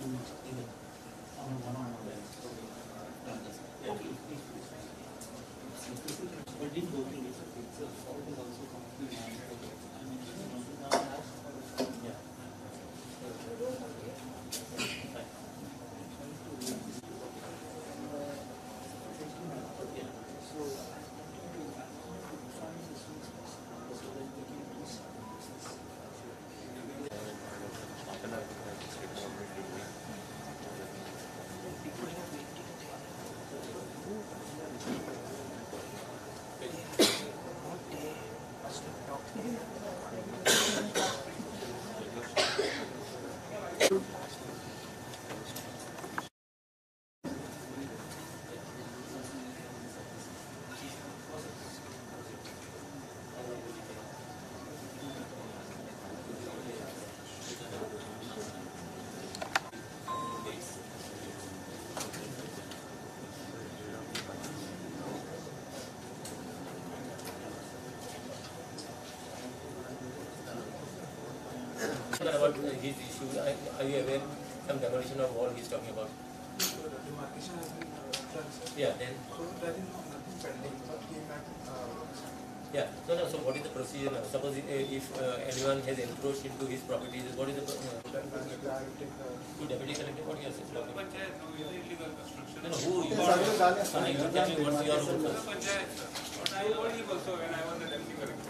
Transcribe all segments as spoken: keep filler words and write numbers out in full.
About his issue, are you aware some demolition of wall he's talking about? So the demarcation has been uh, done, sir. Yeah, then. So there is nothing pending, but came back. Uh, yeah, no, no. So what is the procedure now? Suppose if, if uh, anyone has encroached into his properties, what is the uh, then basically I will take the. to deputy collector? What you are saying? Panchayat, no, is illegal construction. No, no, who you are? You tell me what's your role? Panchayat, sir. But I told him also when I was the deputy collector.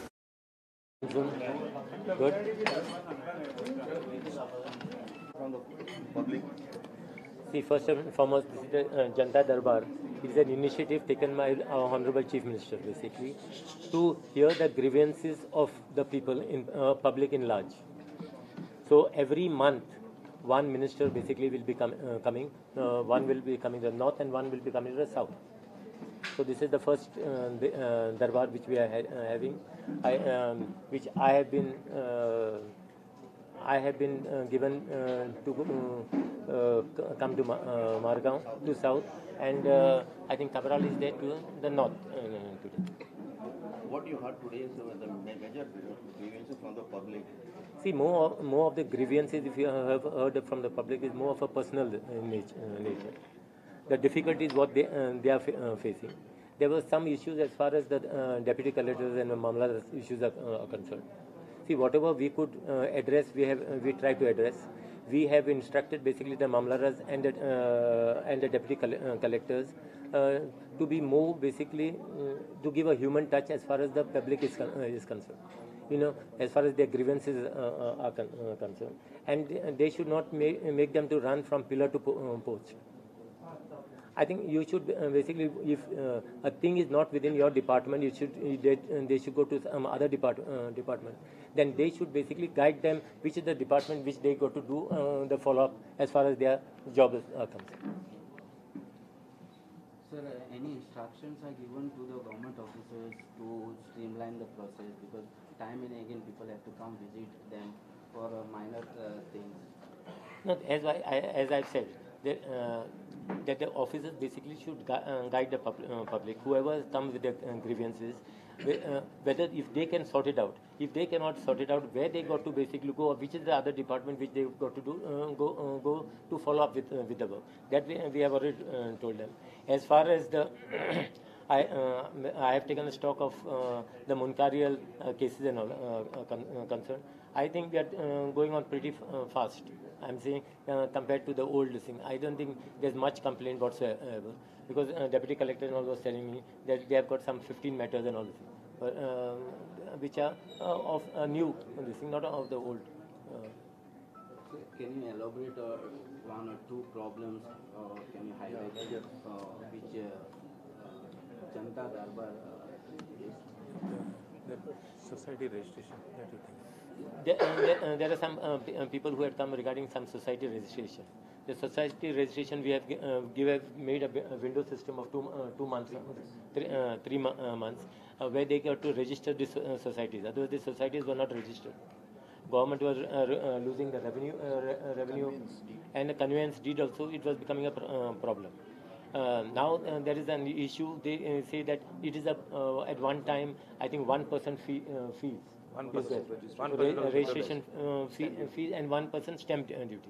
Good. From the public. See, first and foremost, this is the uh, Janta Darbar. It is an initiative taken by our Honorable Chief Minister, basically, to hear the grievances of the people in uh, public in large. So every month, one minister basically will be com uh, coming. Uh, one will be coming to the north, and one will be coming to the south. So this is the first uh, the, uh, Darbar which we are ha uh, having, I, um, which I have been. Uh, I have been uh, given uh, to uh, uh, come to Ma uh, Margaon, to south, and uh, I think Cabral is there to the north uh, today. What you heard today is uh, the major grievances from the public. See, more more of the grievances, if you have heard from the public, is more of a personal uh, nature. Uh, nature. The difficulties what they uh, they are fa uh, facing. There were some issues as far as the uh, deputy collectors and Mamla issues are, uh, are concerned. See, whatever we could uh, address, we have uh, we try to address. We have instructed basically the Mamlaras and the uh, and the deputy coll uh, collectors uh, to be more basically uh, to give a human touch as far as the public is con uh, is concerned. You know, as far as their grievances uh, uh, are con uh, concerned, and they should not make make them to run from pillar to po uh, post. I think you should uh, basically, if uh, a thing is not within your department, you should they, they should go to some other depart, uh, department. Then they should basically guide them which is the department which they go to do uh, the follow-up as far as their job is uh, concerned. Sir, uh, any instructions are given to the government officers to streamline the process, because time and again people have to come visit them for uh, minor uh, things. No, as I, I as I've said, that, uh, that the officers basically should gu uh, guide the pub uh, public, whoever comes with their uh, grievances, uh, whether if they can sort it out. If they cannot sort it out, where they got to basically go, or which is the other department which they got to do, uh, go uh, go to follow up with uh, with the work. That we, we have already uh, told them. As far as the I uh, I have taken a stock of uh, the Munkarial uh, cases and all uh, uh, con uh, concerned. I think we are uh, going on pretty f uh, fast. I'm saying uh, compared to the old thing, I don't think there's much complaint whatsoever, because uh, deputy collector and all was telling me that they have got some fifteen matters and all this, but uh, which are uh, of uh, new this thing, not of the old. Uh, So can you elaborate uh, one or two problems, or can you highlight uh, which uh, Janta Darbar uh, is? The society registration that you think. There, uh, there, uh, there are some uh, uh, people who had come regarding some society registration. The society registration we have uh, give have made a, a window system of two uh, two months, three, uh, three mo uh, months, uh, where they got to register these uh, societies. Otherwise, the societies were not registered. Government was uh, uh, losing the revenue, uh, re uh, revenue, and the conveyance deed also. It was becoming a pr uh, problem. Uh, now uh, there is an issue. They uh, say that it is a uh, at one time I think one percent fee uh, fees. One Is person, there. one Re person registration uh, fee, uh, fee and one person stamp uh, duty.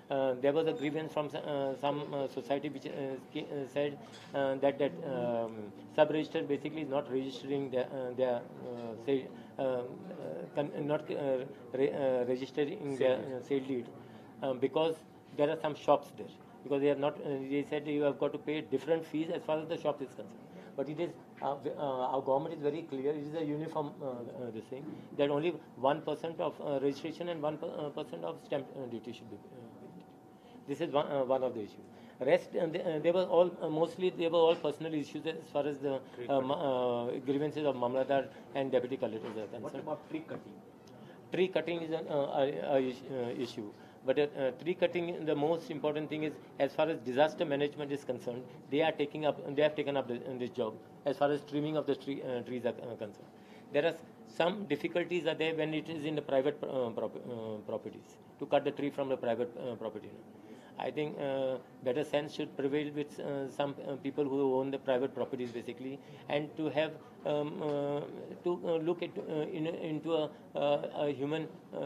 uh, there was a grievance from uh, some uh, society which uh, ski- uh, said uh, that that um, sub-register basically is not registering their, uh, their uh, say, uh, uh, con- not uh, re- uh, registering their uh, sale deed um, because there are some shops there. Because they have not, uh, they said you have got to pay different fees as far as the shop is concerned. But it is, uh, uh, our government is very clear, it is a uniform uh, uh, this thing, that only one percent of uh, registration and one percent of stamp uh, duty should be uh, paid. This is one, uh, one of the issues. Rest, uh, they, uh, they were all, uh, mostly they were all personal issues as far as the uh, ma- uh, grievances of Mamladar and Deputy Collectors are concerned. What about tree cutting? Tree cutting is an uh, a, a, uh, issue. But uh, uh, tree cutting, the most important thing is, as far as disaster management is concerned, they are taking up, they have taken up the, this job. As far as trimming of the tree, uh, trees are uh, concerned, there are some difficulties are there when it is in the private uh, prop, uh, properties to cut the tree from the private uh, property. I think uh, better sense should prevail with uh, some uh, people who own the private properties basically, and to have um, uh, to uh, look at uh, in, into a, uh, a human uh,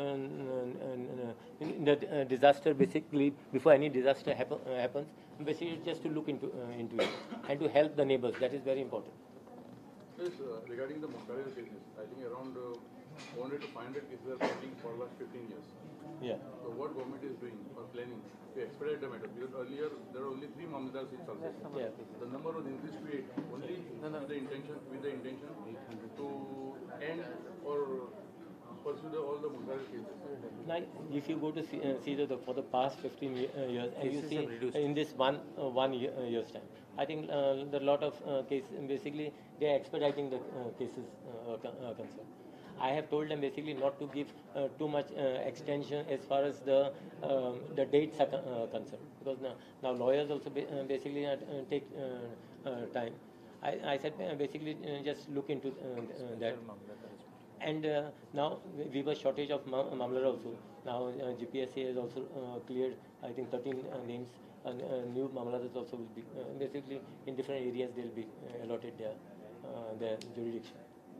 in, in the uh, disaster basically before any disaster happen, uh, happens. Basically, just to look into uh, into it and to help the neighbors. That is very important. Yes, uh, regarding the Munkaria cases, I think around uh, four hundred to five hundred cases are pending for the last fifteen years. Yeah. So what government is doing or planning to expedite the matter? Because earlier there were only three Mamladar seats also. Yeah. The number was increased to eight, only with the intention with the intention to end or pursue the, all the Munkaria cases. Now, if you go to see, uh, see the, the, for the past fifteen ye- uh, years, and you see in this one uh, one year, uh, year's time, I think uh, there are a lot of uh, cases. Basically, they are expediting the uh, cases uh, con- uh, concerned. I have told them basically not to give uh, too much uh, extension as far as the um, the dates are con- uh, concerned, because now, now lawyers also ba- uh, basically uh, uh, take uh, uh, time. I, I said uh, basically uh, just look into uh, uh, that. And uh, now we- we were shortage of ma- Mamlar also. Now uh, G P S A has also uh, cleared, I think, thirteen uh, names. And uh, new Mamladas also will be uh, basically in different areas they'll be uh, allotted their uh, their jurisdiction.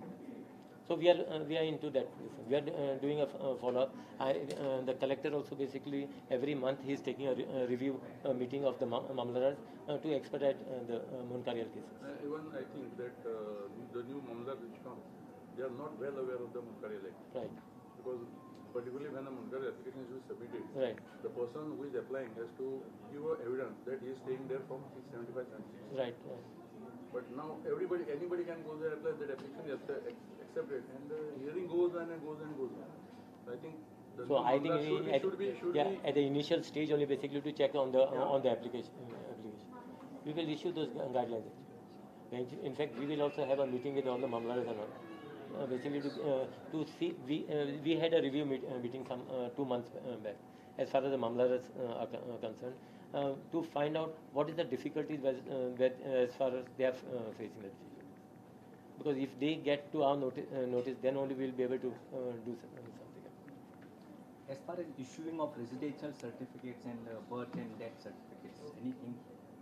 So we are uh, we are into that. We are uh, doing a f- uh, follow up. I, uh, the collector also basically every month he is taking a, re- a review uh, meeting of the ma- Mamladas uh, to expedite uh, the uh, Munkaria cases. Uh, even I think that uh, the new Mamladar which come, they are not well aware of the Munkaria Act. Right. Because particularly when a Munkaria application is submitted, Right. the person who is applying has to give a evidence that he is staying there from seventy-five, seventy-six. Right. right. But now everybody, anybody can go there, apply that application, is accept- accepted, and the hearing goes on and goes and goes on. So I think the So new I think Mamlar should be, at, should be, should yeah, be, at the initial stage only basically to check on the uh, on the application. uh, application. We will issue those gu- guidelines. In in fact, we will also have a meeting with all the Mamladas and all. Uh, basically to uh, to see we uh, we had a review meet, uh, meeting some uh, two months uh, back as far as the Mamladas uh, are con- uh, concerned uh, to find out what is the difficulties that, uh, that uh, as far as they are uh, facing the decision. Because if they get to our noti- uh, notice, then only we will be able to uh, do some- something. As far as issuing of residential certificates and uh, birth and death certificates, anything?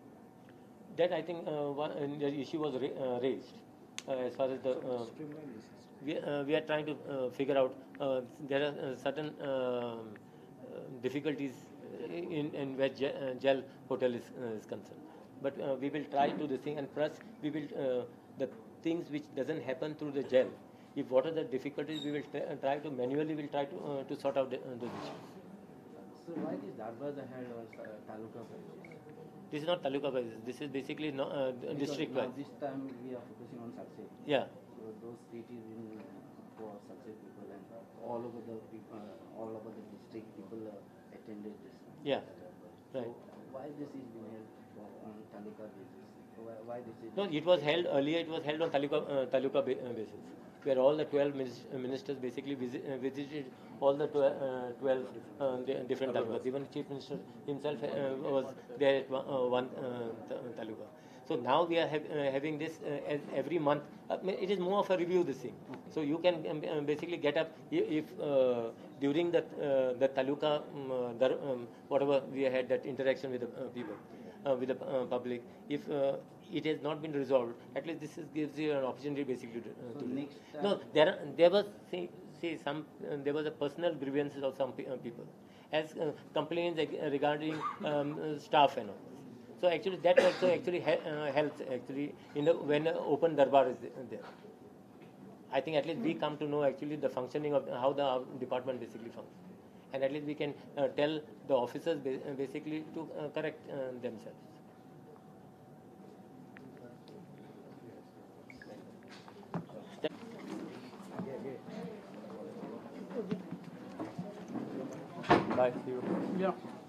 That I think uh, one, uh, the issue was ra- uh, raised uh, as far as the uh, we, uh, we are trying to uh, figure out uh, there are uh, certain uh, uh, difficulties in, in where Gel, uh, Gel Hotel is, uh, is concerned. But uh, we will try to this thing, and plus we will uh, the things which doesn't happen through the Gel. If what are the difficulties, we will try, uh, try to manually will try to uh, to sort out the, uh, those issues. So why this Darbaz ahead was uh, taluka basis? This is not taluka wise. This is basically no, uh, district Because wise. now this time we are focusing on success. Yeah. So those cities in for success people and all over the people, uh, all over the district people uh, attended this. Yeah. So Right. why this is being held for, on taluka basis? Why, why this is? No, it was held earlier. It was held on taluka uh, taluka ba- uh, basis, where all the twelve minis- uh, ministers basically visit, uh, visited all the tw- uh, twelve uh, di- different talukas. Even chief minister himself uh, was there at one, uh, one uh, ta- taluka. So now we are hav- uh, having this uh, as every month. Uh, it is more of a review this thing. So you can um, uh, basically get up i- if uh, during the uh, the taluka um, uh, dar- um, whatever we had that interaction with the uh, people. Uh, with the uh, public, if uh, it has not been resolved, at least this is, gives you an opportunity basically to, uh, So to do. next time- No, there are, there was say, see, some uh, there was a personal grievances of some pe- uh, people, as uh, complaints ag- regarding um, uh, staff and all. So actually, that also actually he- uh, helps actually in the when uh, open darbar is there. I think at least we come to know actually the functioning of how the uh, department basically functions, and at least we can uh, tell the officers ba- uh, basically to uh, correct uh, themselves. Bye. See you. Yeah.